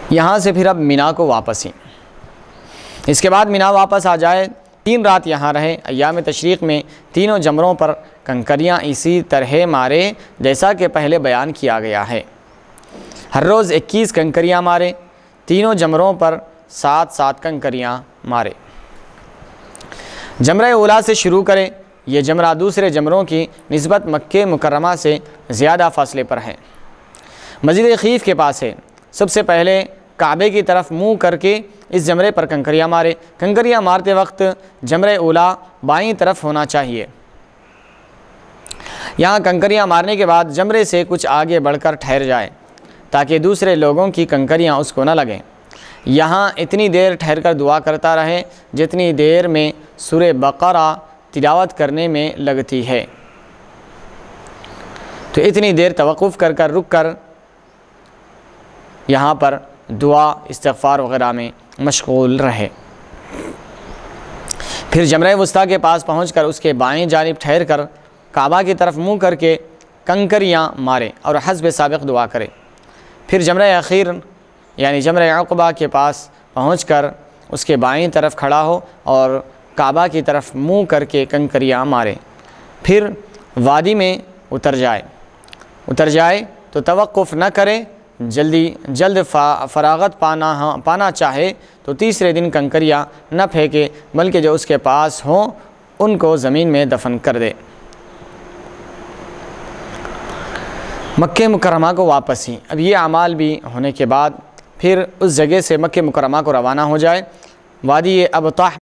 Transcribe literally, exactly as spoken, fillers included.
یہاں سے پھر اب مینا کو واپسی، اس کے بعد مینا واپس آ جائے، تین رات یہاں رہے۔ ایام تشریق میں تینوں جمروں پر کنکریاں اسی طرح مارے جیسا کہ پہلے بیان کیا گیا ہے۔ ہر روز اکیس کنکریاں مارے، تینوں جمروں پر سات سات کنکریاں مارے۔ جمرہ اولا سے شروع کرے، یہ جمرہ دوسرے جمروں کی نسبت مکہ مکرمہ سے زیادہ فاصلے پر ہے، مسجد خیف کے پاس ہے۔ سب سے پہلے کعبے کی طرف منہ کر کے اس جمرے پر کنکریاں مارے۔ کنکریاں مارتے وقت جمرہ اولا بائیں طرف ہونا چاہیے۔ یہاں کنکریاں مارنے کے بعد جمرے سے کچھ آگے بڑھ کر ٹھہر جائے تاکہ دوسرے لوگوں کی کنکریاں اس کو نہ لگیں۔ یہاں اتنی دیر ٹھہر کر دعا کرتا رہے جتنی دیر میں سورہ بقرہ تلاوت کرنے میں لگتی ہے، تو اتنی دیر توقف کر کر رک کر یہاں پر دعا استغفار وغیرہ میں مشغول رہے۔ پھر جمرہ وسطیٰ کے پاس پہنچ کر اس کے بائیں جانب ٹھہر کر کعبہ کی طرف منہ کر کے کنکریاں مارے اور حسب سابق دعا کرے۔ پھر جمرہ اخیر یعنی جمرہ عقبہ کے پاس پہنچ کر اس کے بائیں طرف کھڑا ہو اور کعبہ کی طرف منہ کر کے کنکریاں مارے۔ پھر وادی میں اتر جائے اتر جائے تو توقف نہ کرے، جلدی جلد فراغت پانا پانا چاہے تو تیسرے دن کنکریاں نہ پھینکے بلکہ جو اس کے پاس ہوں ان کو زمین میں دفن کر دے۔ مکہ مکرمہ کو واپسی، اب یہ اعمال بھی ہونے کے بعد پھر اس جگہ سے مکہ مکرمہ کو روانہ ہو جائے۔ وادی ابطح